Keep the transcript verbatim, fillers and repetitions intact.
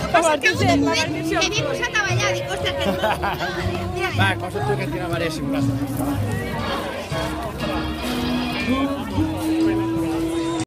Passa que hagut un moment que m'he posat a ballar, dic, ostres, que no... Va, posa't tu que et tira marèssim.